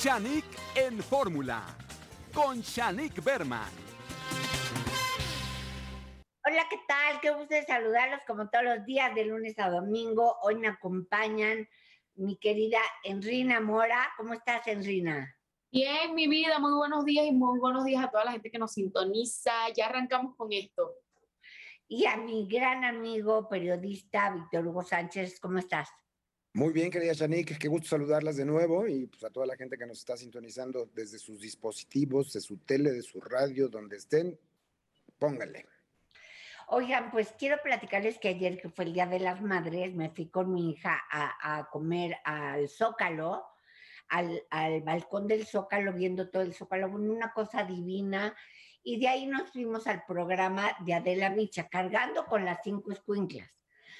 Shanique en Fórmula, con Shanique Berman. Hola, ¿qué tal? Qué gusto de saludarlos como todos los días, de lunes a domingo. Hoy me acompañan mi querida Enrina Mora. ¿Cómo estás, Enrina? Bien, mi vida, muy buenos días y muy buenos días a toda la gente que nos sintoniza. Ya arrancamos con esto. Y a mi gran amigo periodista Víctor Hugo Sánchez, ¿cómo estás? Muy bien, querida Shanique, qué gusto saludarlas de nuevo y pues a toda la gente que nos está sintonizando desde sus dispositivos, de su tele, de su radio, donde estén, pónganle. Oigan, pues quiero platicarles que ayer, que fue el Día de las Madres, me fui con mi hija a comer al Zócalo, al balcón del Zócalo, viendo todo el Zócalo, una cosa divina. Y de ahí nos fuimos al programa de Adela Micha, cargando con las 5 escuinclas.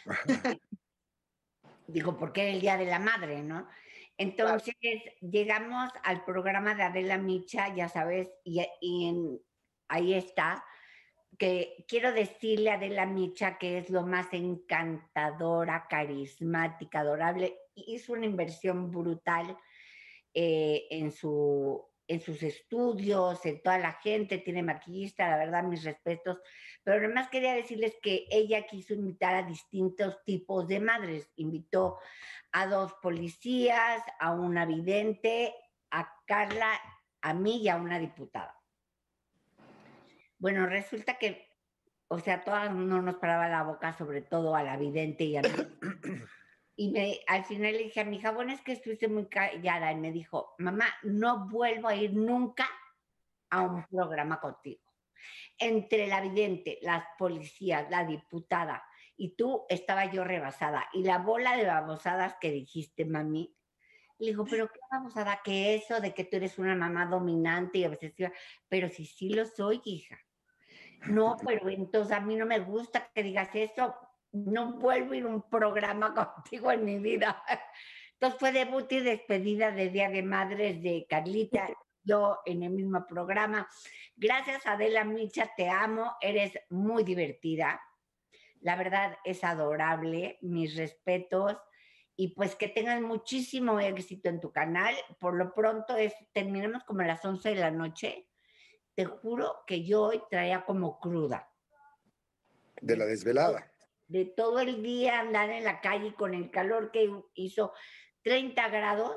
Digo, porque era el Día de la Madre, ¿no? Entonces llegamos al programa de Adela Micha, ya sabes, ahí está, que quiero decirle a Adela Micha que es lo más encantadora, carismática, adorable. Hizo una inversión brutal en sus estudios, en toda la gente, tiene maquillista, la verdad, mis respetos. Pero además quería decirles que ella quiso invitar a distintos tipos de madres. Invitó a 2 policías, a una vidente, a Carla, a mí y a una diputada. Bueno, resulta que, o sea, todas no nos paraba la boca, sobre todo a la vidente y a mí. Y al final le dije a mi hija, bueno, es que estuviste muy callada. Y me dijo, mamá, no vuelvo a ir nunca a un programa contigo. Entre la vidente, las policías, la diputada y tú, estaba yo rebasada. Y la bola de babosadas que dijiste, mami, le digo, pero qué babosada que eso de que tú eres una mamá dominante y obsesiva. Pero sí lo soy, hija. No, pero entonces a mí no me gusta que digas eso. No vuelvo a ir a un programa contigo en mi vida. Entonces fue debut y despedida de Día de Madres de Carlita, yo en el mismo programa. Gracias, Adela Micha, te amo, eres muy divertida. La verdad es adorable, mis respetos. Y pues que tengas muchísimo éxito en tu canal. Por lo pronto terminamos como a las 11 de la noche. Te juro que yo hoy traía como cruda. De la desvelada. De todo el día andar en la calle con el calor que hizo 30 grados,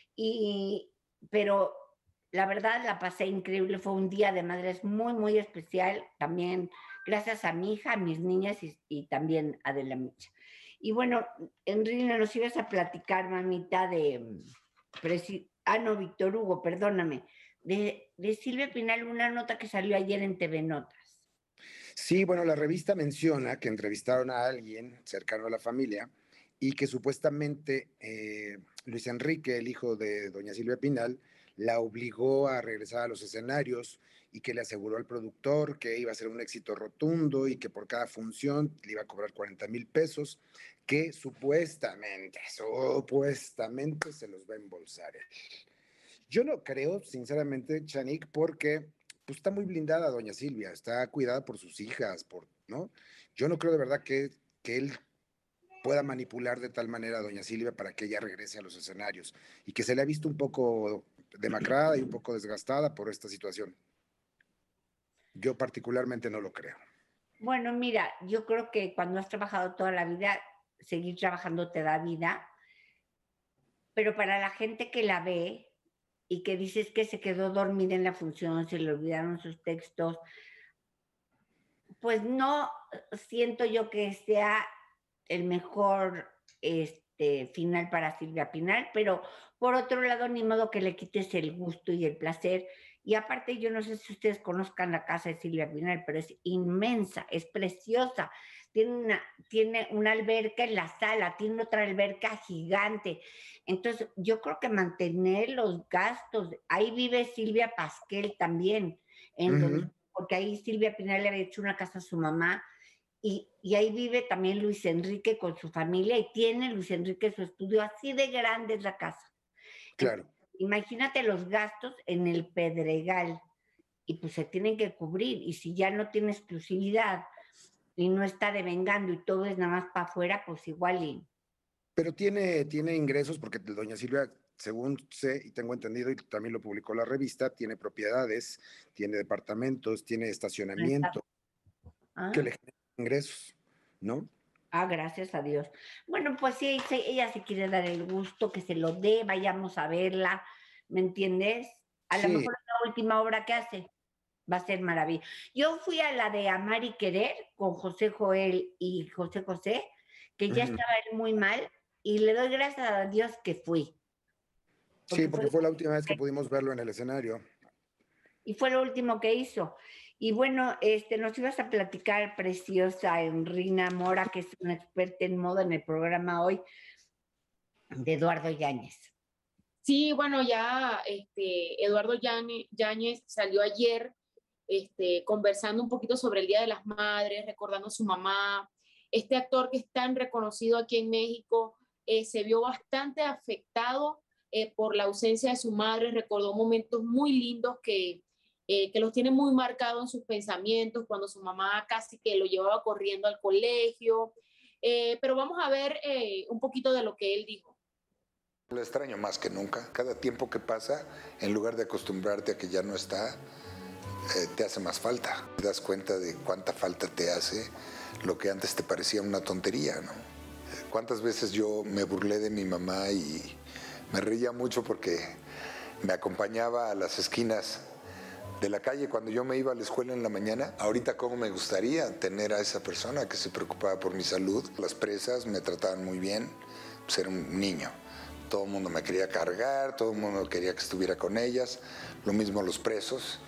pero la verdad la pasé increíble. Fue un día de madres muy, muy especial. También gracias a mi hija, a mis niñas y también a Adela Micha. Y bueno, Enrique, nos ibas a platicar, mamita, no, Víctor Hugo, perdóname, de Silvia Pinal, una nota que salió ayer en TV Notas. Sí, bueno, la revista menciona que entrevistaron a alguien cercano a la familia y que supuestamente Luis Enrique, el hijo de doña Silvia Pinal, la obligó a regresar a los escenarios y que le aseguró al productor que iba a ser un éxito rotundo y que por cada función le iba a cobrar 40,000 pesos, que supuestamente se los va a embolsar él. Yo no creo, sinceramente, Chanik, porque pues, está muy blindada doña Silvia, está cuidada por sus hijas, ¿no? Yo no creo de verdad que él pueda manipular de tal manera a doña Silvia para que ella regrese a los escenarios y que se le ha visto un poco demacrada y un poco desgastada por esta situación. Yo particularmente no lo creo. Bueno, mira, yo creo que cuando has trabajado toda la vida, seguir trabajando te da vida, pero para la gente que la ve y que dices que se quedó dormida en la función, se le olvidaron sus textos, pues no siento yo que sea el mejor final para Silvia Pinal, pero por otro lado, ni modo que le quites el gusto y el placer. Y aparte, yo no sé si ustedes conozcan la casa de Silvia Pinal, pero es inmensa, es preciosa. Tiene una alberca en la sala, tiene otra alberca gigante. Entonces, yo creo que mantener los gastos, ahí vive Silvia Pasquel también, porque ahí Silvia Pinal le había hecho una casa a su mamá. Y ahí vive también Luis Enrique con su familia y tiene Luis Enrique su estudio, así de grande es la casa. Claro. Entonces, imagínate los gastos en el Pedregal y pues se tienen que cubrir. Y si ya no tiene exclusividad y no está devengando y todo es nada más para afuera, pues igual y... Pero tiene ingresos porque doña Silvia según sé y tengo entendido, y también lo publicó la revista, tiene propiedades, tiene departamentos, tiene estacionamiento, Ah, que le genera ingresos, ¿no? gracias a Dios. Bueno, pues sí, ella se quiere dar el gusto, que se lo dé, vayamos a verla, ¿me entiendes? A lo Sí, mejor es la última obra que hace. Va a ser maravilla. Yo fui a la de Amar y Querer con José Joel y José José, que ya ujú. estaba él muy mal, y le doy gracias a Dios que fui, Sí, porque porque fue la última vez que pudimos verlo en el escenario. y fue lo último que hizo. Y bueno, nos ibas a platicar, preciosa Enrina Mora, que es una experta en moda en el programa hoy, de Eduardo Yáñez. Sí, bueno, ya Eduardo Yáñez salió ayer conversando un poquito sobre el Día de las Madres, recordando a su mamá. Este actor que es tan reconocido aquí en México se vio bastante afectado por la ausencia de su madre, recordó momentos muy lindos que los tiene muy marcados en sus pensamientos, cuando su mamá casi que lo llevaba corriendo al colegio. Pero vamos a ver un poquito de lo que él dijo. Lo extraño más que nunca. Cada tiempo que pasa, en lugar de acostumbrarte a que ya no está, te hace más falta. Te das cuenta de cuánta falta te hace lo que antes te parecía una tontería, ¿no? Cuántas veces yo me burlé de mi mamá y me reía mucho porque me acompañaba a las esquinas de la calle cuando yo me iba a la escuela en la mañana. Ahorita cómo me gustaría tener a esa persona que se preocupaba por mi salud. Las presas me trataban muy bien, pues era un niño. Todo el mundo me quería cargar, todo el mundo quería que estuviera con ellas, lo mismo los presos.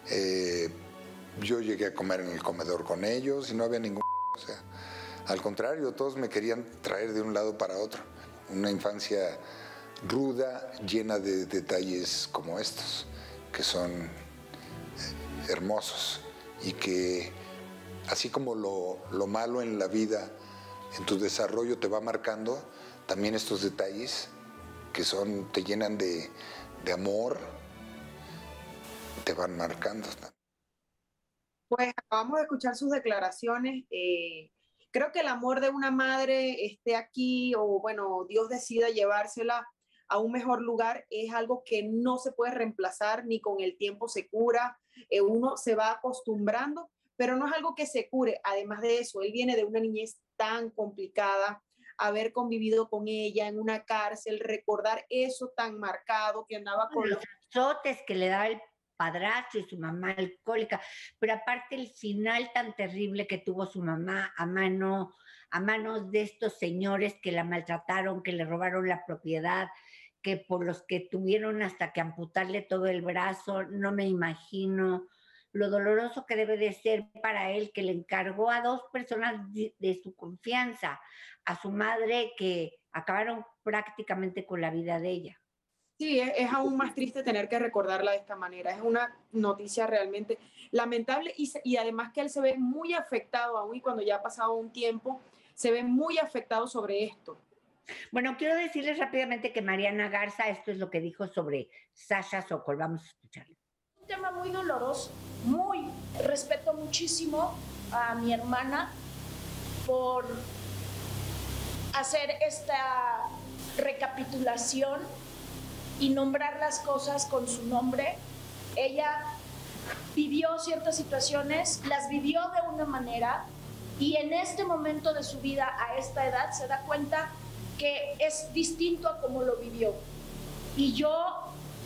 Yo llegué a comer en el comedor con ellos y no había ningún... O sea, al contrario, todos me querían traer de un lado para otro. Una infancia ruda, llena de detalles como estos, que son hermosos y que, así como lo malo en la vida, en tu desarrollo te va marcando, también estos detalles que te llenan de amor, te van marcando. Pues acabamos de escuchar sus declaraciones. Creo que el amor de una madre esté aquí o bueno, Dios decida llevársela a un mejor lugar es algo que no se puede reemplazar ni con el tiempo se cura. Uno se va acostumbrando, pero no es algo que se cure. Además de eso, él viene de una niñez tan complicada, haber convivido con ella en una cárcel, recordar eso tan marcado que andaba con los azotes que le daba el padrastro y su mamá alcohólica, pero aparte el final tan terrible que tuvo su mamá a manos de estos señores que la maltrataron, que le robaron la propiedad, que por los que tuvieron hasta que amputarle todo el brazo. No me imagino lo doloroso que debe de ser para él, que le encargó a dos personas de su confianza, a su madre, que acabaron prácticamente con la vida de ella. Sí, es aún más triste tener que recordarla de esta manera. Es una noticia realmente lamentable y además que él se ve muy afectado aún y cuando ya ha pasado un tiempo, se ve muy afectado sobre esto. Bueno, quiero decirles rápidamente que Mariana Garza, esto es lo que dijo sobre Sasha Sokol. Vamos a escucharlo. Un tema muy doloroso, respeto muchísimo a mi hermana por hacer esta recapitulación y nombrar las cosas con su nombre. Ella vivió ciertas situaciones, las vivió de una manera y en este momento de su vida, a esta edad, se da cuenta que es distinto a cómo lo vivió. Y yo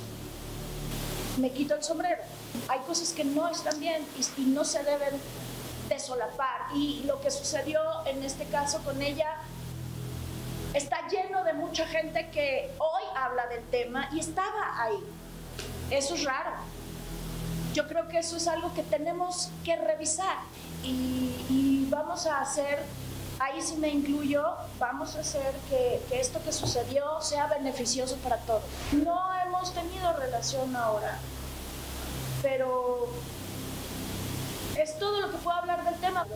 me quito el sombrero. Hay cosas que no están bien y no se deben de solapar. Y lo que sucedió en este caso con ella está lleno de mucha gente que hoy habla del tema y estaba ahí. Eso es raro. Yo creo que eso es algo que tenemos que revisar y vamos a hacer, ahí sí me incluyo, vamos a hacer que esto que sucedió sea beneficioso para todos. No hemos tenido relación ahora, pero es todo lo que puedo hablar del tema.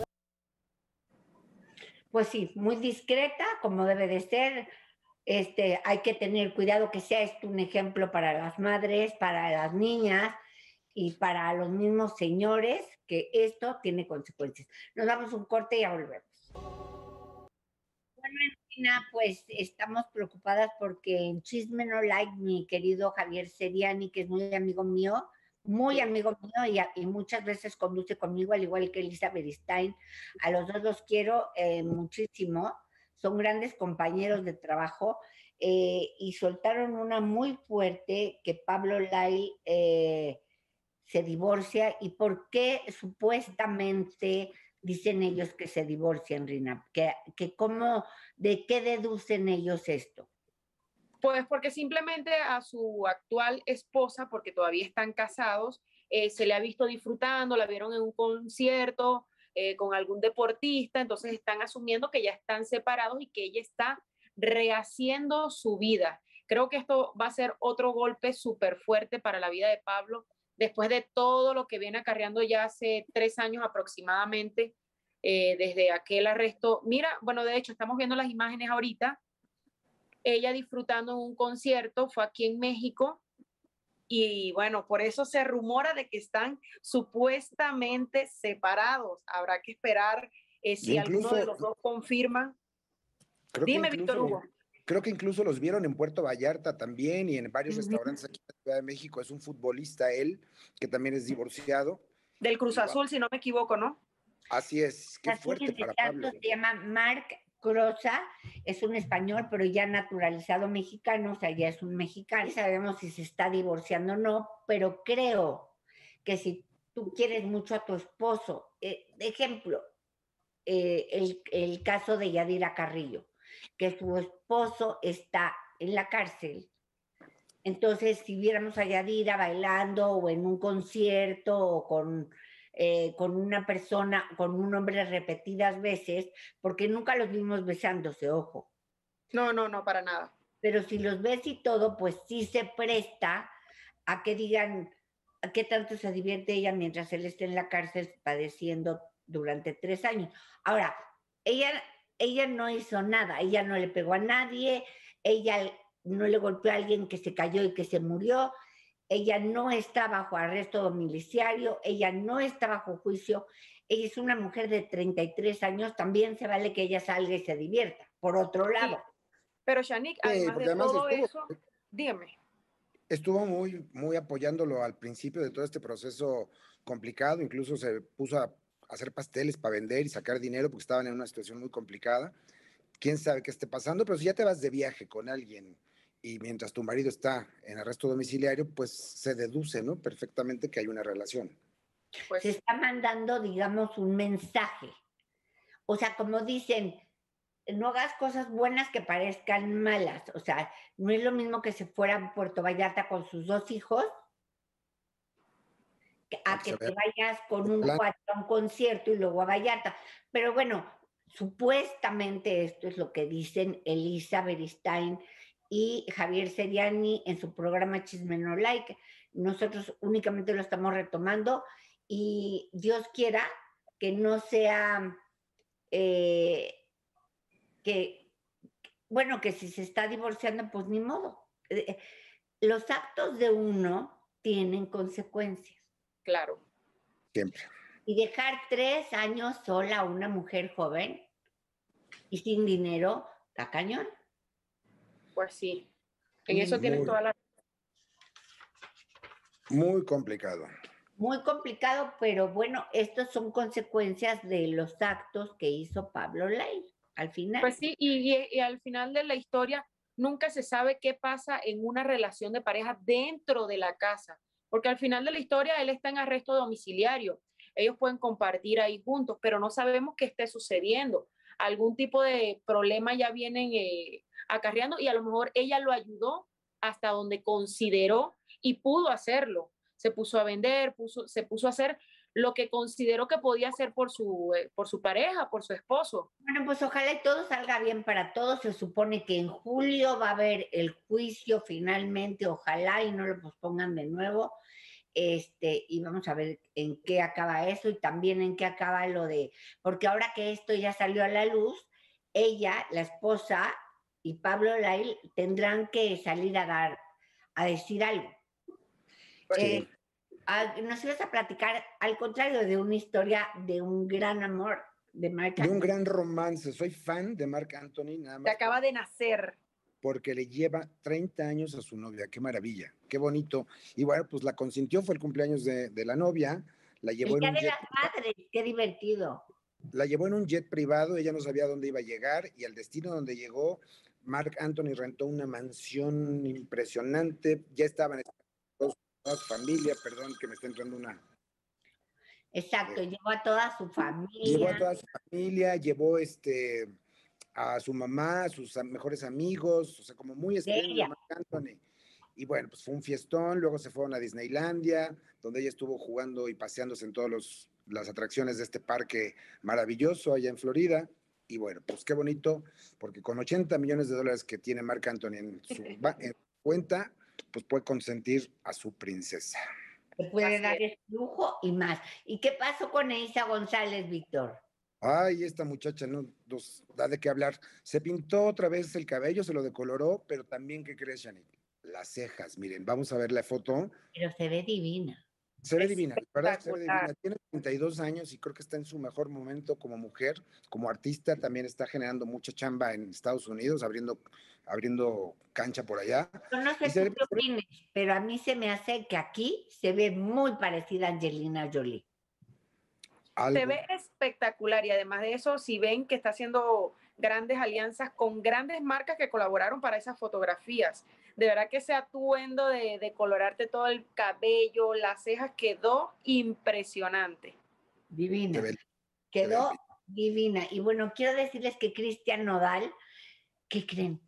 Pues sí, muy discreta, como debe de ser. Hay que tener cuidado que sea esto un ejemplo para las madres, para las niñas y para los mismos señores, que esto tiene consecuencias. Nos damos un corte y ya volvemos. Bueno, Cristina, pues estamos preocupadas porque en Chisme No Like, mi querido Javier Seriani, que es muy amigo mío y muchas veces conduce conmigo, al igual que Elizabeth Stein. A los dos los quiero muchísimo, son grandes compañeros de trabajo y soltaron una muy fuerte que Pablo Lyle se divorcia y por qué supuestamente dicen ellos que se divorcian, Rina, ¿de qué deducen ellos esto? Pues porque simplemente a su actual esposa, porque todavía están casados, se le ha visto disfrutando, la vieron en un concierto con algún deportista, entonces están asumiendo que ya están separados y que ella está rehaciendo su vida. Creo que esto va a ser otro golpe súper fuerte para la vida de Pablo, después de todo lo que viene acarreando ya hace 3 años aproximadamente, desde aquel arresto. Mira, bueno, de hecho, estamos viendo las imágenes ahorita, ella disfrutando en un concierto, fue aquí en México, y bueno, por eso se rumora de que están supuestamente separados. Habrá que esperar si alguno de los dos confirma. Dime, Víctor Hugo. Creo que incluso los vieron en Puerto Vallarta también y en varios restaurantes aquí en la Ciudad de México. Es un futbolista él, que también es divorciado. Del Cruz Azul, si no me equivoco, ¿no? Así es, qué fuerte para Pablo. Se llama Marc Croza, es un español, pero ya naturalizado mexicano, o sea, ya es un mexicano. No sabemos si se está divorciando o no, pero creo que si tú quieres mucho a tu esposo, ejemplo, el caso de Yadira Carrillo, que su esposo está en la cárcel. Entonces, si viéramos a Yadira bailando o en un concierto o con una persona, con un hombre repetidas veces, porque nunca los vimos besándose, ojo. No, para nada. Pero si los ves y todo, pues sí se presta a que digan a qué tanto se divierte ella mientras él esté en la cárcel padeciendo durante 3 años. Ahora, ella no hizo nada, ella no le pegó a nadie, ella no le golpeó a alguien que se cayó y que se murió, ella no está bajo arresto domiciliario, ella no está bajo juicio, ella es una mujer de 33 años, también se vale que ella salga y se divierta, por otro lado. Sí. Pero Shanique, además de todo eso, dígame. Estuvo muy apoyándolo al principio de todo este proceso complicado, incluso se puso a hacer pasteles para vender y sacar dinero porque estaban en una situación muy complicada. Quién sabe qué esté pasando, pero si ya te vas de viaje con alguien y mientras tu marido está en arresto domiciliario, pues se deduce, ¿no? Perfectamente que hay una relación. Pues se está mandando, digamos, un mensaje. O sea, como dicen, no hagas cosas buenas que parezcan malas. O sea, no es lo mismo que se fuera a Puerto Vallarta con sus 2 hijos a que te vayas con un cuatro a un concierto y luego a Vallarta. Pero bueno, supuestamente esto es lo que dicen Elizabeth Stein y Javier Seriani en su programa Chisme No Like. Nosotros únicamente lo estamos retomando y Dios quiera que no sea que si se está divorciando, pues ni modo. Los actos de uno tienen consecuencias. Claro. Siempre. Y dejar 3 años sola a una mujer joven y sin dinero, está cañón. Pues sí. En eso tienes toda la... Muy complicado. Muy complicado, pero bueno, estas son consecuencias de los actos que hizo Pablo Lyle al final. Pues sí, y al final de la historia nunca se sabe qué pasa en una relación de pareja dentro de la casa, porque al final de la historia él está en arresto domiciliario. Ellos pueden compartir ahí juntos, pero no sabemos qué esté sucediendo. Algún tipo de problema ya vienen acarreando y a lo mejor ella lo ayudó hasta donde consideró y pudo hacerlo. Se puso a vender, se puso a hacer lo que consideró que podía hacer por su pareja, por su esposo. Bueno, pues ojalá y todo salga bien para todos. Se supone que en julio va a haber el juicio finalmente, ojalá y no lo pospongan de nuevo. Y vamos a ver en qué acaba eso y también en qué acaba lo de, porque ahora que esto ya salió a la luz, ella, la esposa y Pablo Lyle tendrán que salir a decir algo. Nos ibas a platicar, al contrario, de una historia de un gran amor de Marc De un Anthony. gran romance. Soy fan de Marc Anthony, nada Que más acaba de nacer. porque le lleva 30 años a su novia. Qué maravilla, qué bonito. Y bueno, pues la consintió, fue el cumpleaños de la novia, la El llevó en Día un de jet, las Madres, qué divertido. la llevó en un jet privado, ella no sabía dónde iba a llegar y al destino donde llegó, Marc Anthony rentó una mansión impresionante, ya estaban toda su familia, perdón que me está entrando una. Exacto, llevó a toda su Llevó a familia. toda su familia, llevó a su mamá, a sus mejores amigos, o sea, como muy De espléndido ella. Marc Anthony. Y bueno, pues fue un fiestón, luego se fueron a Disneylandia, donde ella estuvo jugando y paseándose en todas las atracciones de este parque maravilloso allá en Florida. Y bueno, pues qué bonito, porque con 80 millones de dólares que tiene Marc Anthony en su cuenta, pues puede consentir a su princesa. Se puede Así dar es. ese lujo y más. ¿Y qué pasó con Eiza González, Víctor? Ay, esta muchacha no nos da de qué hablar. Se pintó otra vez el cabello, se lo decoloró, pero también, ¿qué crees, Shani? Las cejas, miren, vamos a ver la foto. Pero se ve divina. Se ve divina, la verdad es que se ve Espectacular. divina. Tiene 32 años y creo que está en su mejor momento como mujer, como artista. También está generando mucha chamba en Estados Unidos, abriendo cancha por allá. Yo no Y sé tú qué opines, pero a mí se me hace que aquí se ve muy parecida a Angelina Jolie. Se ve espectacular y además de eso, si ven que está haciendo grandes alianzas con grandes marcas que colaboraron para esas fotografías. De verdad que ese atuendo de colorarte todo el cabello, las cejas, quedó impresionante. Divina. Se ve- Quedó divina. Y bueno, quiero decirles que Cristian Nodal, ¿qué creen?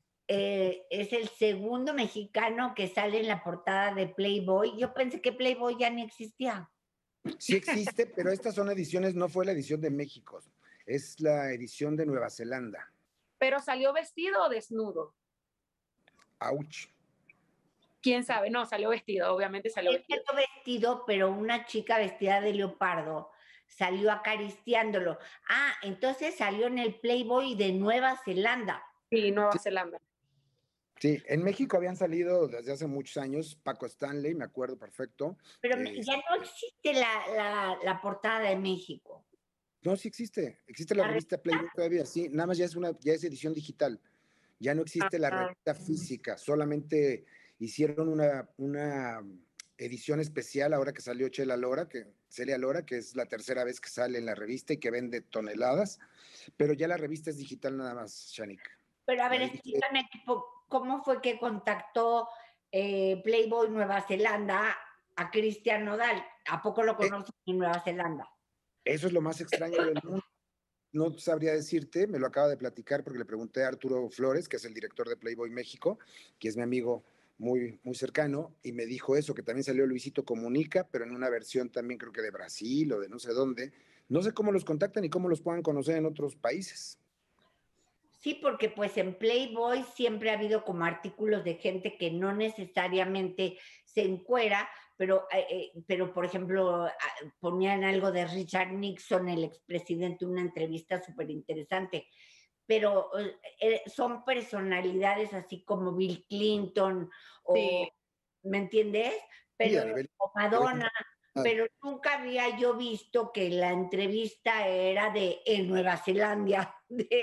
Es el segundo mexicano que sale en la portada de Playboy. Yo pensé que Playboy ya ni existía. Sí existe, pero estas son ediciones, no fue la edición de México, es la edición de Nueva Zelanda. Pero salió vestido o desnudo. Ouch. ¿Quién sabe? No, salió vestido, obviamente salió Él vestido. quedó vestido, pero una chica vestida de leopardo salió acariciándolo. Ah, entonces salió en el Playboy de Nueva Zelanda. Sí, Nueva Zelanda. Sí, en México habían salido desde hace muchos años Paco Stanley, me acuerdo perfecto. Pero ya no existe la portada de México. No, sí existe la revista Playboy todavía, sí, nada más ya es edición digital, ya no existe la revista física, solamente hicieron una edición especial ahora que salió Celia Lora, que es la tercera vez que sale en la revista y que vende toneladas, pero ya la revista es digital nada más, Shanik. Pero a ver, explícame cómo fue que contactó Playboy Nueva Zelanda a Cristian Nodal. ¿A poco lo conocen en Nueva Zelanda? Eso es lo más extraño del mundo. No sabría decirte, me lo acaba de platicar porque le pregunté a Arturo Flores, que es el director de Playboy México, que es mi amigo muy, muy cercano, y me dijo eso, que también salió Luisito Comunica, pero en una versión también creo que de Brasil o de no sé dónde. No sé cómo los contactan y cómo los puedan conocer en otros países. Sí, porque pues en Playboy siempre ha habido como artículos de gente que no necesariamente se encuera, pero por ejemplo, ponían algo de Richard Nixon, el expresidente, una entrevista súper interesante. Pero son personalidades así como Bill Clinton o, sí. ¿me entiendes? Pero, Sí, o Madonna, pero nunca había yo visto que la entrevista era en Nueva Zelanda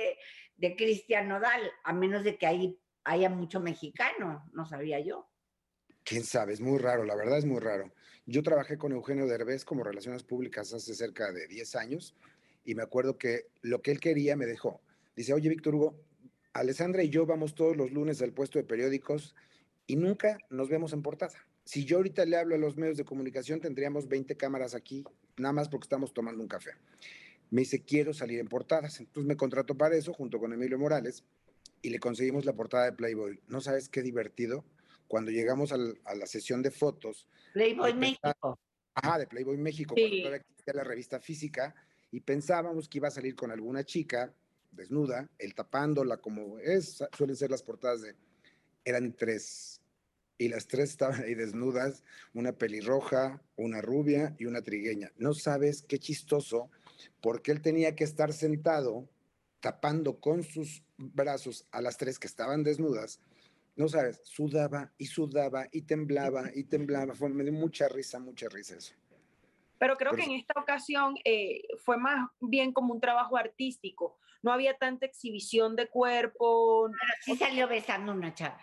de Cristian Nodal, a menos de que ahí haya mucho mexicano, no sabía yo. Quién sabe, es muy raro, la verdad es muy raro. Yo trabajé con Eugenio Derbez como Relaciones Públicas hace cerca de 10 años y me acuerdo que lo que él quería me dejó. Dice, oye, Víctor Hugo, Alessandra y yo vamos todos los lunes al puesto de periódicos y nunca nos vemos en portada. Si yo ahorita le hablo a los medios de comunicación, tendríamos 20 cámaras aquí, nada más porque estamos tomando un café. Me dice, quiero salir en portadas. Entonces me contrató para eso junto con Emilio Morales y le conseguimos la portada de Playboy. ¿No sabes qué divertido? Cuando llegamos a la sesión de fotos. Playboy México. Ajá, de Playboy México, Sí. cuando todavía existía la revista física, y pensábamos que iba a salir con alguna chica desnuda, él tapándola como suelen ser las portadas eran 3, y las 3 estaban ahí desnudas, una pelirroja, una rubia y una trigueña. No sabes qué chistoso, porque él tenía que estar sentado tapando con sus brazos a las 3 que estaban desnudas. No sabes, sudaba y temblaba y temblaba. Me dio mucha risa eso. Pero creo que en esta ocasión fue más bien como un trabajo artístico. No había tanta exhibición de cuerpo. Pero sí salió besando una chava.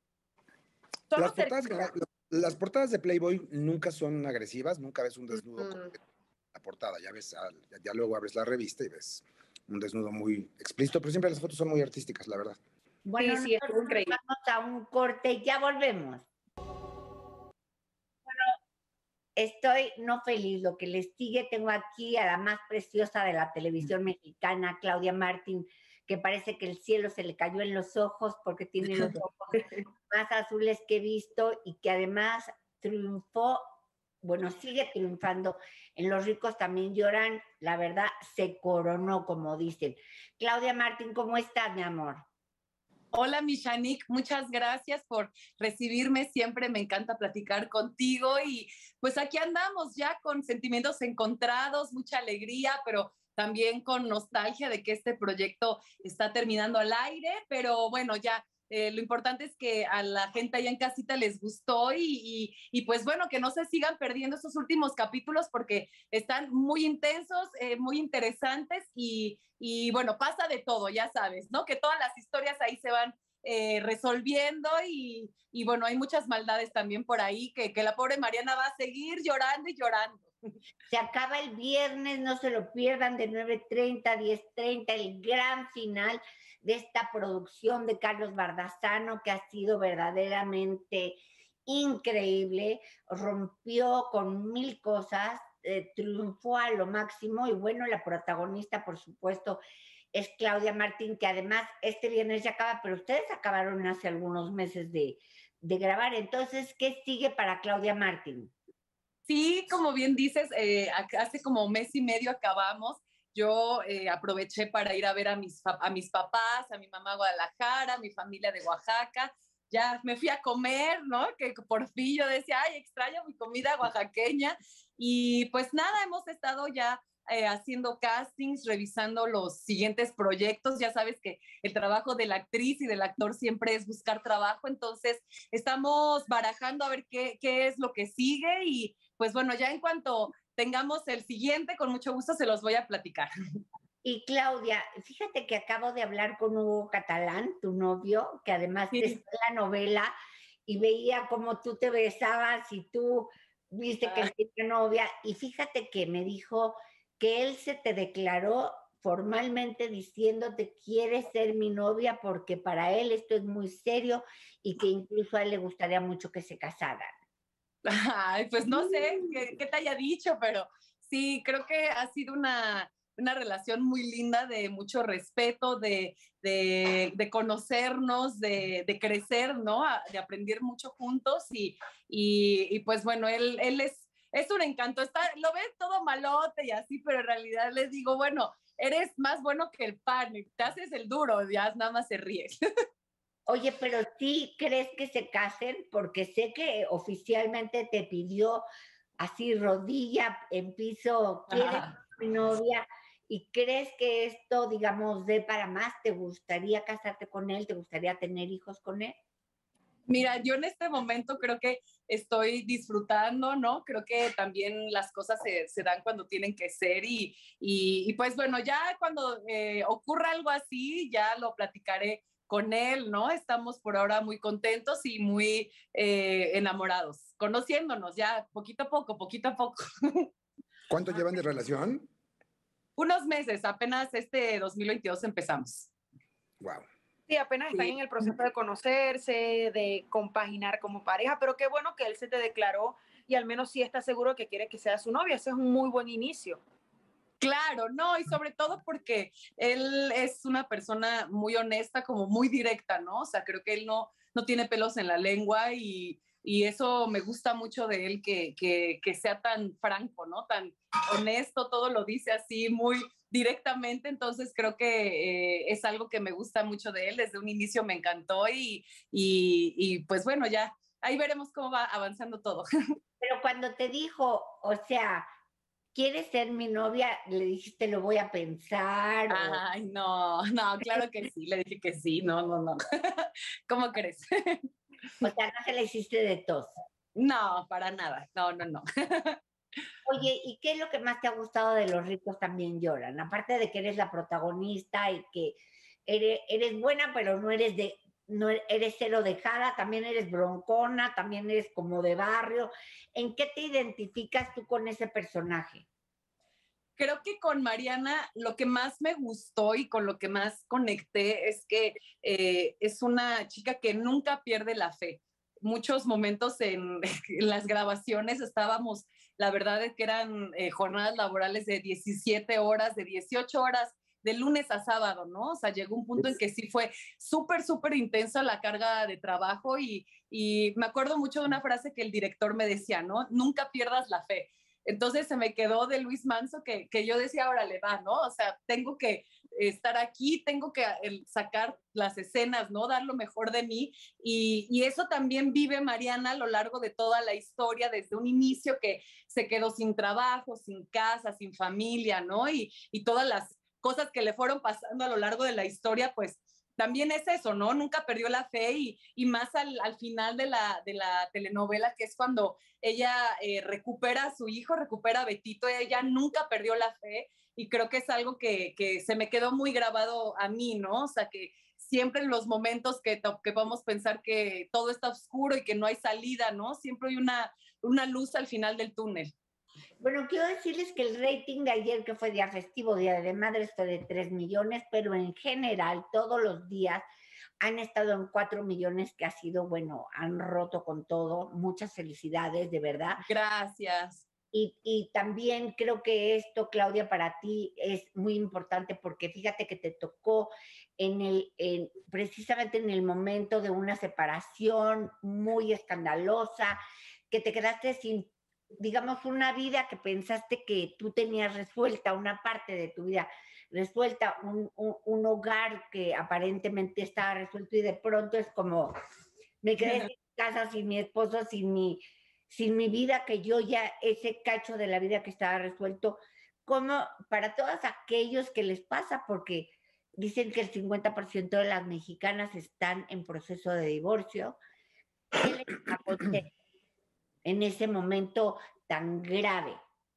Las portadas de Playboy nunca son agresivas, nunca ves un desnudo con la portada. Ya luego abres la revista y ves un desnudo muy explícito, pero siempre las fotos son muy artísticas, la verdad. Bueno, sí, estuvo increíble. Vamos a un corte y ya volvemos. Estoy no feliz, lo que les sigue, tengo aquí a la más preciosa de la televisión mexicana, Claudia Martín, que parece que el cielo se le cayó en los ojos porque tiene los ojos más azules que he visto y que además triunfó, bueno, sigue triunfando. En Los ricos también lloran, la verdad, se coronó, como dicen. Claudia Martín, ¿cómo estás, mi amor? Hola, mi Shanique, muchas gracias por recibirme. Siempre me encanta platicar contigo y pues aquí andamos ya con sentimientos encontrados, mucha alegría, pero también con nostalgia de que este proyecto está terminando al aire, pero bueno, ya lo importante es que a la gente allá en casita les gustó y pues bueno, que no se sigan perdiendo estos últimos capítulos porque están muy intensos, muy interesantes y bueno, pasa de todo, ya sabes, ¿no? Que todas las historias ahí se van resolviendo y bueno, hay muchas maldades también por ahí que la pobre Mariana va a seguir llorando y llorando. Se acaba el viernes, no se lo pierdan, de 9:30 a 10:30, el gran final de esta producción de Carlos Bardazano, que ha sido verdaderamente increíble, rompió con 1000 cosas, triunfó a lo máximo y bueno, la protagonista, por supuesto, es Claudia Martín, que además este viernes ya acaba, pero ustedes acabaron hace algunos meses de grabar. Entonces, ¿qué sigue para Claudia Martín? Sí, como bien dices, hace como mes y medio acabamos. Yo aproveché para ir a ver a mis papás, a mi mamá a Guadalajara, a mi familia de Oaxaca. Ya me fui a comer, ¿no? Que por fin yo decía, ay, extraño mi comida oaxaqueña. Y pues nada, hemos estado ya haciendo castings, revisando los siguientes proyectos. Ya sabes que el trabajo de la actriz y del actor siempre es buscar trabajo. Entonces, estamos barajando a ver qué es lo que sigue y pues bueno, ya en cuanto tengamos el siguiente, con mucho gusto se los voy a platicar. Y Claudia, fíjate que acabo de hablar con Hugo Catalán, tu novio, que además te está en la novela, y veía cómo tú te besabas y tú viste que él tenía novia, y fíjate que me dijo que él se te declaró formalmente diciéndote quieres ser mi novia porque para él esto es muy serio y que incluso a él le gustaría mucho que se casaran. Ay, pues no sé qué te haya dicho, pero sí, creo que ha sido una relación muy linda, de mucho respeto, de conocernos, de crecer, ¿no? De aprender mucho juntos y pues bueno, él es un encanto. Lo ves todo malote y así, pero en realidad les digo, bueno, eres más bueno que el pan, te haces el duro, ya nada más se ríe. Oye, pero sí crees que se casen, porque sé que oficialmente te pidió así rodilla en piso, ¿quieres ser mi novia? ¿Y crees que esto, digamos, dé para más? ¿Te gustaría casarte con él? ¿Te gustaría tener hijos con él? Mira, yo en este momento creo que estoy disfrutando, ¿no? Creo que también las cosas se dan cuando tienen que ser y pues bueno, ya cuando ocurra algo así, ya lo platicaré con él, ¿no? Estamos por ahora muy contentos y muy enamorados, conociéndonos ya poquito a poco, poquito a poco. ¿Cuánto llevan de relación? Unos meses, apenas este 2022 empezamos. Wow. Sí, apenas están en el proceso de conocerse, de compaginar como pareja, pero qué bueno que él se te declaró y al menos sí está seguro que quiere que sea su novia. Ese es un muy buen inicio. Claro, no, y sobre todo porque él es una persona muy honesta, como muy directa, ¿no? O sea, creo que él no tiene pelos en la lengua y eso me gusta mucho de él, que sea tan franco, ¿no? Tan honesto, todo lo dice así muy directamente, entonces creo que es algo que me gusta mucho de él, desde un inicio me encantó y pues bueno, ya ahí veremos cómo va avanzando todo. Pero cuando te dijo, o sea, ¿quieres ser mi novia? Le dijiste, lo voy a pensar. Ay, no, claro que sí, le dije que sí, no. ¿Cómo crees? O sea, no se la hiciste de tos. No, para nada, no. Oye, ¿y qué es lo que más te ha gustado de Los ricos también lloran? Aparte de que eres la protagonista y que eres buena, pero no eres cero dejada, también eres broncona, también eres como de barrio. ¿En qué te identificas tú con ese personaje? Creo que con Mariana lo que más me gustó y con lo que más conecté es que es una chica que nunca pierde la fe. Muchos momentos en las grabaciones estábamos, la verdad es que eran jornadas laborales de 17 horas, de 18 horas, de lunes a sábado, ¿no? O sea, llegó un punto en que sí fue súper, súper intensa la carga de trabajo y me acuerdo mucho de una frase que el director me decía, ¿no? Nunca pierdas la fe. Entonces se me quedó de Luis Manso que yo decía, órale, va, ¿no? O sea, tengo que estar aquí, tengo que sacar las escenas, ¿no? Dar lo mejor de mí. Y eso también vive Mariana a lo largo de toda la historia, desde un inicio que se quedó sin trabajo, sin casa, sin familia, ¿no? Y todas las cosas que le fueron pasando a lo largo de la historia, pues también es eso, ¿no? Nunca perdió la fe y más al final de la telenovela, que es cuando ella recupera a su hijo, recupera a Betito, ella nunca perdió la fe y creo que es algo que se me quedó muy grabado a mí, ¿no? O sea, que siempre en los momentos que podemos pensar que todo está oscuro y que no hay salida, ¿no? Siempre hay una luz al final del túnel. Bueno, quiero decirles que el rating de ayer, que fue día festivo, Día de Madres, fue de 3 millones, pero en general todos los días han estado en 4 millones, que ha sido, bueno, han roto con todo. Muchas felicidades, de verdad. Gracias. Y también creo que esto, Claudia, para ti es muy importante porque fíjate que te tocó precisamente en el momento de una separación muy escandalosa, que te quedaste sin, digamos, una vida que pensaste que tú tenías resuelta, una parte de tu vida resuelta, un hogar que aparentemente estaba resuelto y de pronto es como, me quedé sin casa, sin mi esposo, sin mi vida, que yo ya, ese cacho de la vida que estaba resuelto, como para todos aquellos que les pasa, porque dicen que el 50% de las mexicanas están en proceso de divorcio. ¿Qué les aconseja en ese momento tan grave?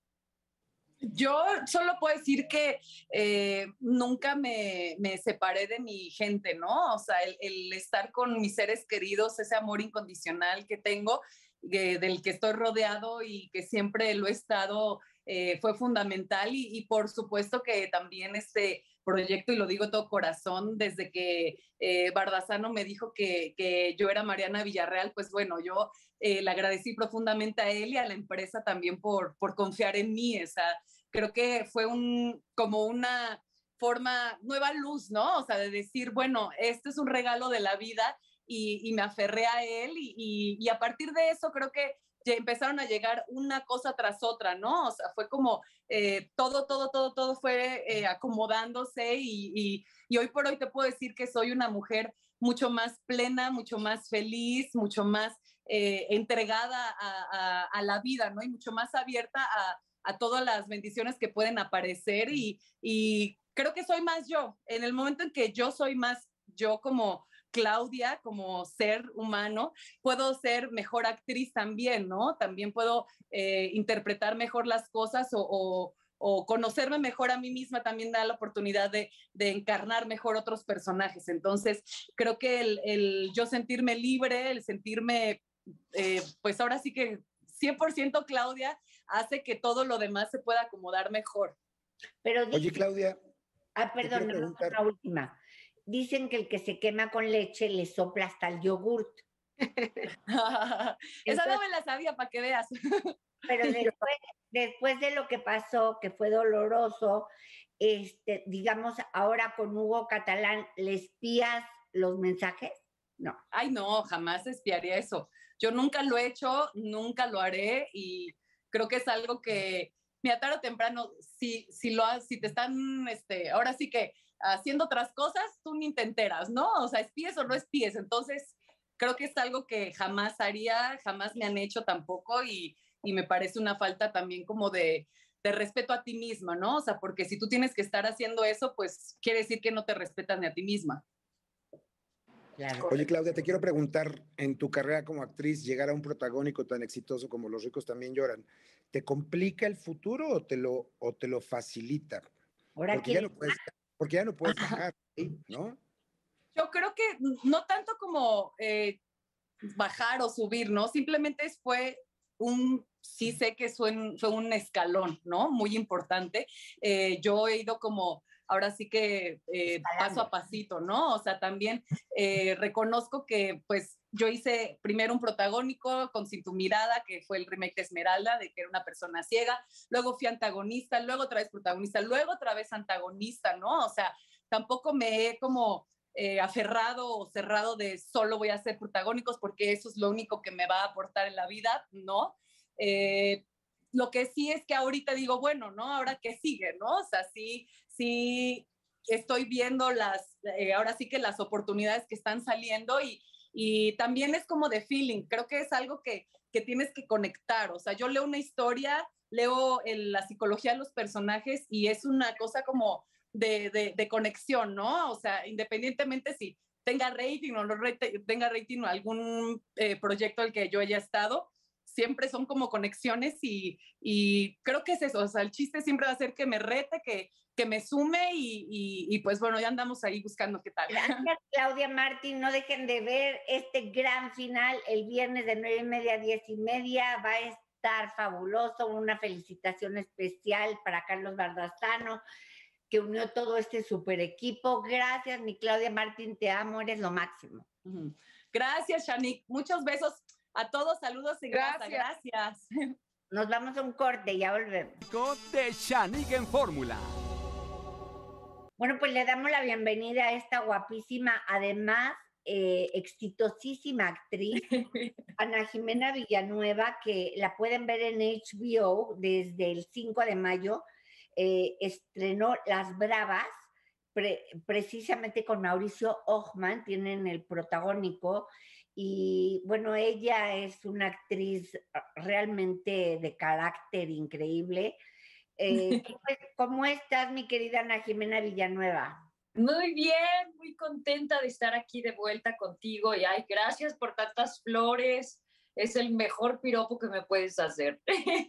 Yo solo puedo decir que nunca me separé de mi gente, ¿no? O sea, el estar con mis seres queridos, ese amor incondicional que tengo, del que estoy rodeado y que siempre lo he estado, fue fundamental y por supuesto que también este proyecto, y lo digo todo corazón, desde que Bardazano me dijo que yo era Mariana Villarreal, pues bueno, yo le agradecí profundamente a él y a la empresa también por confiar en mí. O sea, creo que fue como una forma, nueva luz, ¿no? O sea, de decir, bueno, este es un regalo de la vida y me aferré a él y a partir de eso creo que ya empezaron a llegar una cosa tras otra, ¿no? O sea, fue como todo fue acomodándose y hoy por hoy te puedo decir que soy una mujer mucho más plena, mucho más feliz, mucho más entregada a la vida, ¿no? Y mucho más abierta a todas las bendiciones que pueden aparecer y creo que soy más yo. En el momento en que yo soy más yo como Claudia, como ser humano, puedo ser mejor actriz también, ¿no? También puedo interpretar mejor las cosas o conocerme mejor a mí misma también da la oportunidad de encarnar mejor otros personajes. Entonces, creo que el yo sentirme libre, el sentirme, pues ahora sí que 100% Claudia, hace que todo lo demás se pueda acomodar mejor. Pero Oye, Claudia. Perdón, una última. Dicen que el que se quema con leche le sopla hasta el yogurt. Esa no me la sabía, para que veas. Pero después de lo que pasó, que fue doloroso, digamos, ahora con Hugo Catalán, ¿le espías los mensajes? No. Ay, no, jamás espiaría eso. Yo nunca lo he hecho, nunca lo haré y creo que es algo que, mira, tarde o temprano, si te están, ahora sí que haciendo otras cosas, tú ni te enteras, ¿no? O sea, espíes o no espíes. Entonces, creo que es algo que jamás haría, jamás me han hecho tampoco y me parece una falta también como de respeto a ti misma, ¿no? O sea, porque si tú tienes que estar haciendo eso, pues quiere decir que no te respetas ni a ti misma. Claro. Oye, Claudia, te quiero preguntar, en tu carrera como actriz, llegar a un protagónico tan exitoso como Los ricos también lloran, ¿te complica el futuro o te lo facilita? Ahora Porque ya no puedes, porque ya no puedes bajar, ¿sí? ¿No? Yo creo que no tanto como bajar o subir, ¿no? Simplemente fue sí sé que fue un escalón, ¿no? Muy importante. Yo he ido como, ahora sí que paso a pasito, ¿no? O sea, también reconozco que pues yo hice primero un protagónico con Sin tu mirada, que fue el remake de Esmeralda, de que era una persona ciega, luego fui antagonista, luego otra vez protagonista, luego otra vez antagonista, ¿no? O sea, tampoco me he como aferrado o cerrado de solo voy a ser protagónicos porque eso es lo único que me va a aportar en la vida, ¿no? Lo que sí es que ahorita digo, bueno, ¿no? Ahora qué sigue, ¿no? O sea, sí estoy viendo ahora sí que las oportunidades que están saliendo y también es como de feeling, creo que es algo que tienes que conectar, o sea, yo leo una historia, leo la psicología de los personajes y es una cosa como de conexión, ¿no? O sea, independientemente si tenga rating o no tenga rating o algún proyecto al que yo haya estado, siempre son como conexiones y creo que es eso, o sea, el chiste siempre va a ser que me rete, que me sume y pues bueno, ya andamos ahí buscando qué tal. Gracias, Claudia Martín. No dejen de ver este gran final el viernes de 9:30 a 10:30. Va a estar fabuloso. Una felicitación especial para Carlos Bardastano, que unió todo este super equipo. Gracias, mi Claudia Martín, te amo, eres lo máximo. Gracias, Shanique. Muchos besos a todos, saludos y gracias. Nos vamos a un corte y ya volvemos. De Shanique en Fórmula. Bueno, pues le damos la bienvenida a esta guapísima, además exitosísima actriz, Ana Jimena Villanueva, que la pueden ver en HBO desde el 5 de mayo. Estrenó Las Bravas, precisamente con Mauricio Ockman, tienen el protagónico. Y bueno, ella es una actriz realmente de carácter increíble. ¿Cómo estás, mi querida Ana Jimena Villanueva? Muy bien, muy contenta de estar aquí de vuelta contigo y ay, gracias por tantas flores. Es el mejor piropo que me puedes hacer.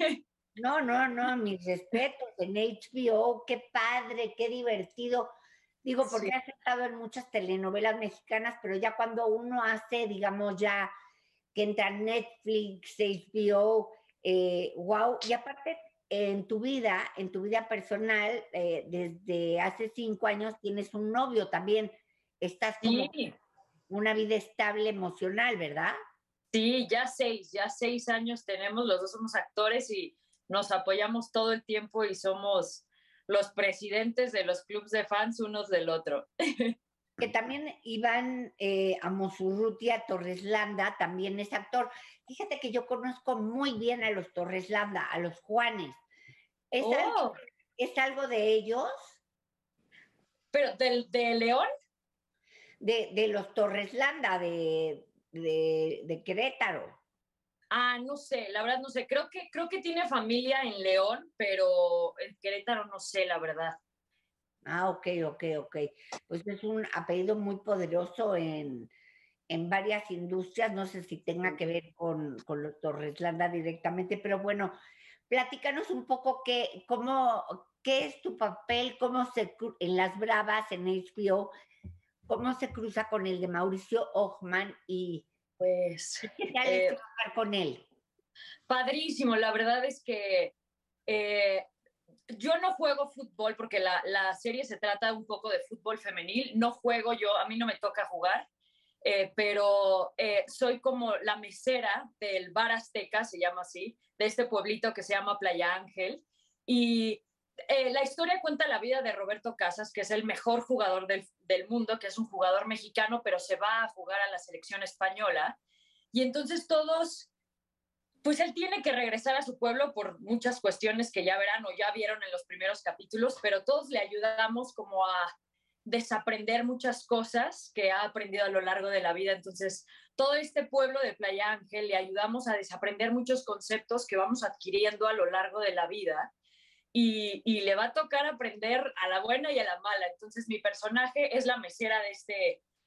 No, mis respetos en HBO, qué padre, qué divertido. Digo, porque has estado en muchas telenovelas mexicanas, pero ya cuando uno hace, digamos, ya que entra Netflix, HBO, wow, y aparte en tu vida personal, desde hace 5 años tienes un novio también, estás como una vida estable emocional, ¿verdad? Sí, ya 6 años tenemos, los dos somos actores y nos apoyamos todo el tiempo y somos los presidentes de los clubs de fans unos del otro. Que también Iván Amosurrutia Torreslanda también es actor. Fíjate que yo conozco muy bien a los Torreslanda, a los Juanes. ¿Es algo de ellos? ¿Pero de León? De los Torreslanda, de Querétaro. Ah, no sé, la verdad no sé. Creo que tiene familia en León, pero en Querétaro no sé, la verdad. Ah, ok. Pues es un apellido muy poderoso en varias industrias. No sé si tenga que ver con los Torreslanda directamente, pero bueno, platícanos un poco qué es tu papel, en Las Bravas, en HBO, cómo se cruza con el de Mauricio Ockman y pues ¿qué tal es trabajar con él? Padrísimo, la verdad es que yo no juego fútbol porque la serie se trata un poco de fútbol femenil, no juego yo, a mí no me toca jugar, pero soy como la mesera del Bar Azteca, se llama así, de este pueblito que se llama Playa Ángel, y la historia cuenta la vida de Roberto Casas, que es el mejor jugador del mundo, que es un jugador mexicano, pero se va a jugar a la selección española, y entonces pues él tiene que regresar a su pueblo por muchas cuestiones que ya verán o ya vieron en los primeros capítulos, pero todos le ayudamos como a desaprender muchas cosas que ha aprendido a lo largo de la vida. Entonces, todo este pueblo de Playa Ángel le ayudamos a desaprender muchos conceptos que vamos adquiriendo a lo largo de la vida y le va a tocar aprender a la buena y a la mala. Entonces, mi personaje es la mesera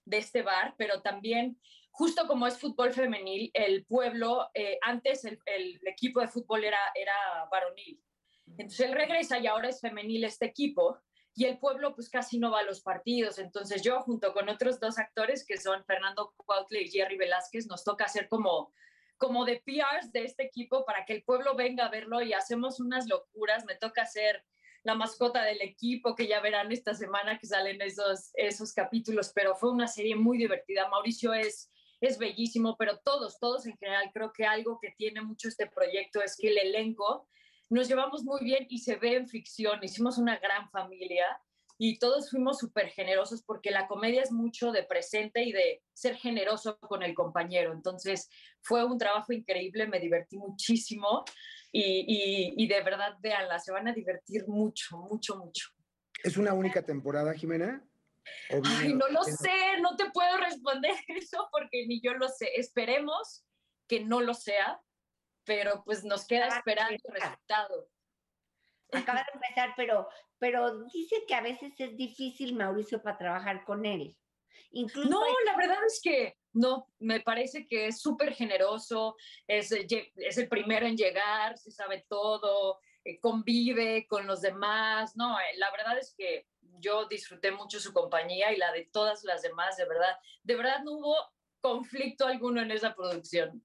de este bar, pero también, justo como es fútbol femenil, el pueblo, antes el equipo de fútbol era varonil. Entonces él regresa y ahora es femenil este equipo, y el pueblo pues casi no va a los partidos. Entonces yo, junto con otros 2 actores que son Fernando Cuautle y Jerry Velázquez, nos toca hacer como de PRs de este equipo para que el pueblo venga a verlo, y hacemos unas locuras. Me toca ser la mascota del equipo, que ya verán esta semana que salen esos capítulos, pero fue una serie muy divertida. Mauricio es bellísimo, pero todos en general, creo que algo que tiene mucho este proyecto es que el elenco nos llevamos muy bien y se ve en ficción. Hicimos una gran familia y todos fuimos súper generosos, porque la comedia es mucho de presente y de ser generoso con el compañero. Entonces fue un trabajo increíble, me divertí muchísimo y de verdad, véanla, se van a divertir mucho, mucho, mucho. ¿Es una única temporada, Jimena? Ay, no lo sé, no te puedo responder eso porque ni yo lo sé. Esperemos que no lo sea, pero pues nos queda esperar el resultado. Acaba de empezar, pero dice que a veces es difícil, Mauricio, para trabajar con él. Incluso no, la verdad es que no, me parece que es súper generoso, es el primero en llegar, se sabe todo, convive con los demás. No, la verdad es que yo disfruté mucho su compañía y la de todas las demás. De verdad no hubo conflicto alguno en esa producción.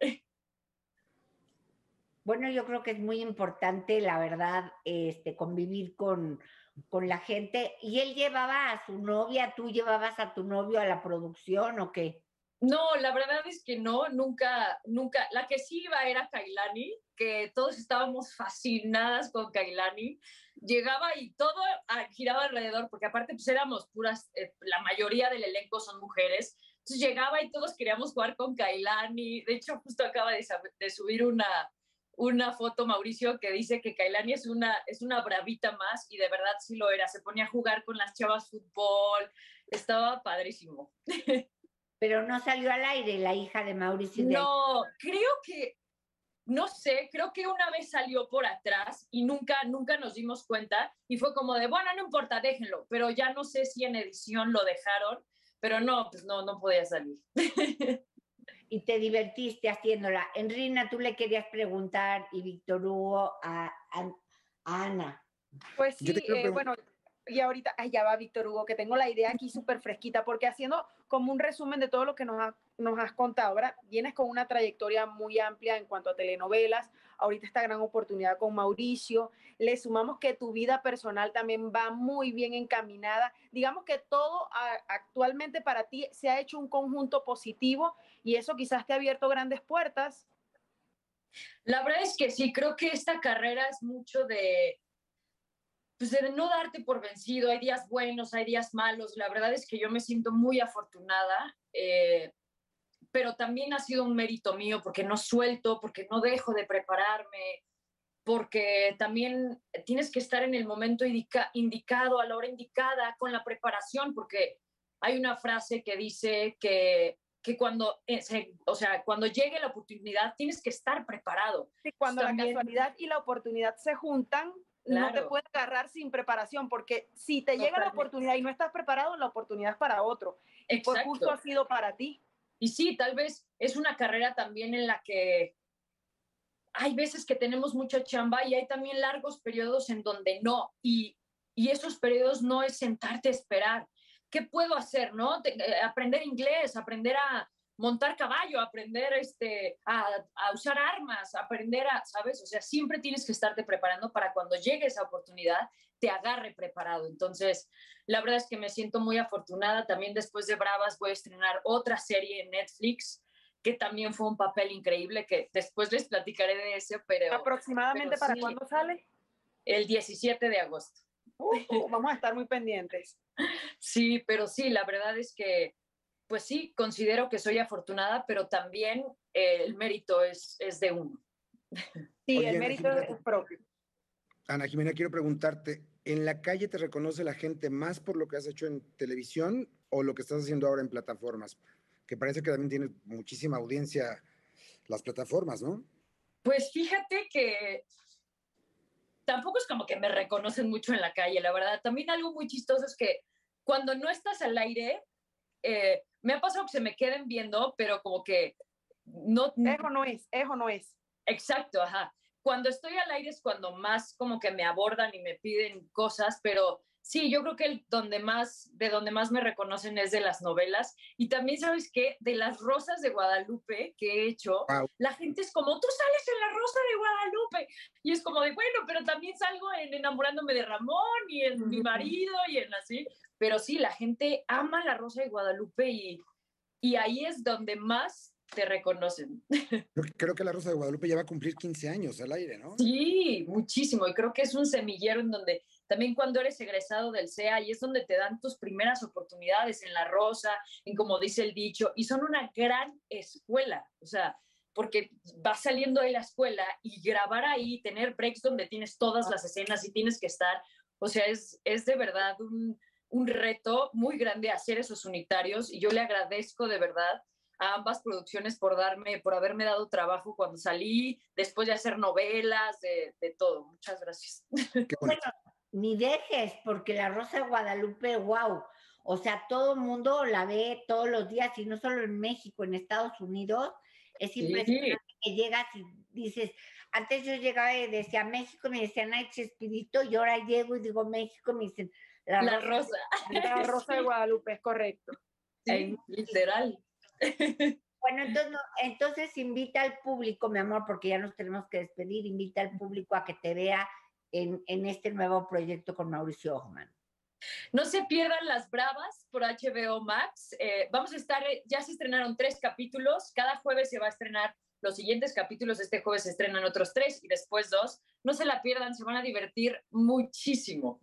Bueno, yo creo que es muy importante, la verdad, convivir con la gente. ¿Y él llevaba a su novia? ¿Tú llevabas a tu novio a la producción o qué? No, la verdad es que no, nunca. La que sí iba era Kailani, que todos estábamos fascinadas con Kailani. Llegaba y todo giraba alrededor, porque aparte pues éramos puras, la mayoría del elenco son mujeres. Entonces llegaba y todos queríamos jugar con Kailani. De hecho, justo acaba de subir una foto, Mauricio, que dice que Kailani es una bravita más, y de verdad sí lo era. Se ponía a jugar con las chavas fútbol, estaba padrísimo. Pero no salió al aire la hija de Mauricio. No, no sé, creo que una vez salió por atrás y nunca nos dimos cuenta, y fue como de, bueno, no importa, déjenlo, pero ya no sé si en edición lo dejaron, pero no, pues no podía salir. Y te divertiste haciéndola. Enrina, tú le querías preguntar, y Víctor Hugo a Ana. Pues sí, bueno, y ahorita, ya va Víctor Hugo, que tengo la idea aquí súper fresquita, porque haciendo como un resumen de todo lo que nos has contado, ¿verdad? Vienes con una trayectoria muy amplia en cuanto a telenovelas, ahorita esta gran oportunidad con Mauricio, le sumamos que tu vida personal también va muy bien encaminada, digamos que todo actualmente para ti se ha hecho un conjunto positivo, y eso quizás te ha abierto grandes puertas. La verdad es que sí, creo que esta carrera es mucho de no darte por vencido. Hay días buenos, hay días malos. La verdad es que yo me siento muy afortunada, pero también ha sido un mérito mío, porque no suelto, porque no dejo de prepararme, porque también tienes que estar en el momento indicado, a la hora indicada, con la preparación, porque hay una frase que dice que cuando llegue la oportunidad tienes que estar preparado. Sí, cuando la casualidad y la oportunidad se juntan, claro, no te puedes agarrar sin preparación, porque si te llega la oportunidad y no estás preparado, la oportunidad es para otro. Y por justo ha sido para ti. Y sí, tal vez es una carrera también en la que hay veces que tenemos mucha chamba, y hay también largos periodos en donde no. Y esos periodos no es sentarte a esperar. ¿Qué puedo hacer, no? Aprender inglés, aprender a montar caballo, aprender a usar armas, aprender ¿sabes? O sea, siempre tienes que estarte preparando para cuando llegue esa oportunidad te agarre preparado. Entonces, la verdad es que me siento muy afortunada. También después de Bravas voy a estrenar otra serie en Netflix, que también fue un papel increíble, que después les platicaré de ese, pero... ¿Aproximadamente para cuándo sale? El 17 de agosto. Vamos a estar muy pendientes. Sí, pero sí, la verdad es que, pues sí, considero que soy afortunada, pero también el mérito es de uno. Sí, oye, el mérito es propio. Ana Jimena, quiero preguntarte, ¿en la calle te reconoce la gente más por lo que has hecho en televisión o lo que estás haciendo ahora en plataformas? Que parece que también tiene muchísima audiencia las plataformas, ¿no? Pues fíjate que tampoco es como que me reconocen mucho en la calle, la verdad. También algo muy chistoso es que cuando no estás al aire, me ha pasado que se me queden viendo, pero como que no... Eso no es. Exacto, ajá. Cuando estoy al aire es cuando más como que me abordan y me piden cosas, pero sí, yo creo que de donde más me reconocen es de las novelas. Y también, ¿sabes qué? De las Rosas de Guadalupe que he hecho, la gente es como, tú sales en la Rosa de Guadalupe. Y es como de, bueno, pero también salgo en Enamorándome de Ramón y en Mi marido y en así. Pero sí, la gente ama la Rosa de Guadalupe y ahí es donde más te reconocen. Creo que La Rosa de Guadalupe ya va a cumplir 15 años al aire, ¿no? Sí, muchísimo. Y creo que es un semillero en donde también cuando eres egresado del CEA y es donde te dan tus primeras oportunidades en La Rosa, en como dice el dicho, y son una gran escuela. O sea, porque vas saliendo de la escuela y grabar ahí, tener breaks donde tienes todas las escenas y tienes que estar. O sea, es de verdad un reto muy grande hacer esos unitarios y yo le agradezco de verdad a ambas producciones por haberme dado trabajo cuando salí, después de hacer novelas, de todo. Muchas gracias. Bueno, ni dejes, porque La Rosa de Guadalupe, wow. O sea, todo el mundo la ve todos los días, y no solo en México, en Estados Unidos. Es impresionante que llegas y dices, antes yo llegaba y decía México, me decían, ay, Chespirito, y ahora llego y digo México, me dicen, La Rosa de Guadalupe, es correcto. Sí, literal. Bueno, entonces invita al público, mi amor, porque ya nos tenemos que despedir, invita al público a que te vea en este nuevo proyecto con Mauricio Ockman. No se pierdan Las Bravas por HBO Max. Vamos a estar, ya se estrenaron 3 capítulos, cada jueves se va a estrenar los siguientes capítulos, este jueves se estrenan otros 3 y después 2. No se la pierdan, se van a divertir muchísimo.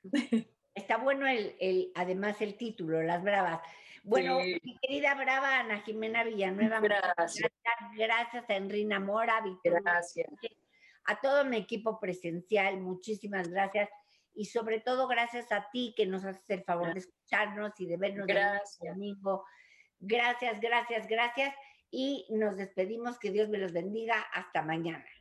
Está bueno además el título, Las Bravas. Bueno, sí. Mi querida brava Ana Jimena Villanueva, gracias a Enrina Mora, Victoria, gracias. A todo mi equipo presencial, muchísimas gracias. Y sobre todo gracias a ti que nos haces el favor de escucharnos y de vernos el domingo. Gracias, gracias, gracias. Y nos despedimos, que Dios me los bendiga. Hasta mañana.